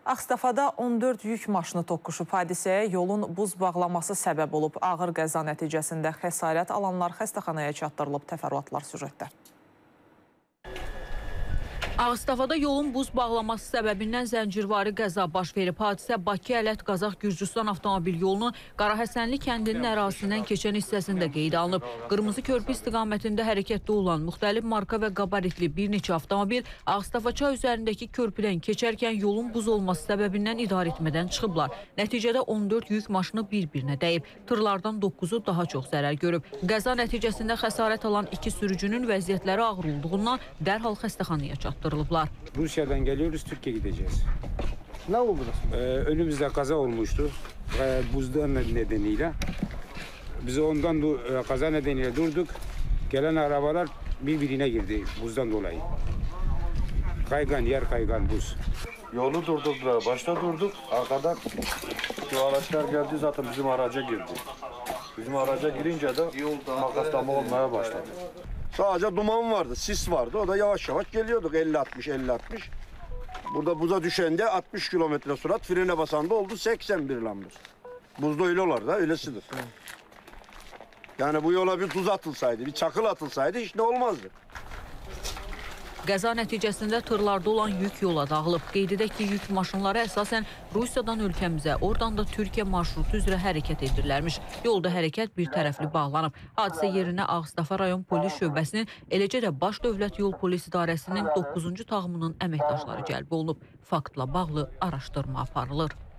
Ağstafada 14 yük maşını toqquşub. Hadisəyə yolun buz bağlaması səbəb olub. Ağır qəza nəticəsində xəsarət alanlar xəstəxanaya çatdırılıb. Təfərrüatlar süjetdə. Ağstafada yolun buz bağlaması səbəbindən zəncirvari qəza baş verib. Hadisə Bakı-Ələt-Qazax-Gürcüstan avtomobil yolunun Qarahəsənli kəndinin ərazisindən keçən hissəsində qeydə alınıb. Qırmızı körpü istiqamətində hərəkətdə olan müxtəlif marka və qabaritli bir neçə avtomobil Ağstafa çay üzərindəki körpüdən keçərkən yolun buz olması səbəbindən idarəetmədən çıxıblar. Nəticədə 14 yük maşını bir-birinə dəyib. Tırlardan 9-u daha çox zərər görüb. Qəza nəticəsində xəsarət alan 2 sürücünün vəziyyətləri ağır olduğundan dərhal xəstəxanaya çatdırılıb. Rusya'dan geliyoruz, Türkiye'ye gideceğiz. Ne oldu? Önümüzde kaza olmuştu buzdan nedeniyle. Biz ondan kaza nedeniyle durduk. Gelen arabalar birbirine girdi buzdan dolayı. Kaygan, yer kaygan buz. Yolu durdurdular. Başta durduk. Arkadan şu araçlar geldi zaten bizim araca girdi. Bizim araca girince de makaslama olmaya başladı. Sadece duman vardı, sis vardı. O da yavaş yavaş geliyorduk 50-60. Burada buza düşende 60 kilometre sürat, frene basanda oldu 81 lambuz. Buzda öyle olar da öylesidir. Yani bu yola bir tuz atılsaydı, bir çakıl atılsaydı hiç ne olmazdı. Qəza nəticəsində tırlarda olan yük yola dağılıb. Qeyd edək ki, yük maşınları əsasən Rusiyadan ölkəmizə, oradan da Türkiyə marşrutu üzrə hərəkət edirlərmiş. Yolda hərəkət bir tərəfli bağlanıb. Hadisə yerinə Ağstafa rayon polis şöbəsinin, eləcə də Baş Dövlət Yol Polis İdarəsinin 9-cu tağımının əməkdaşları cəlb olunub. Faktla bağlı araşdırma aparılır.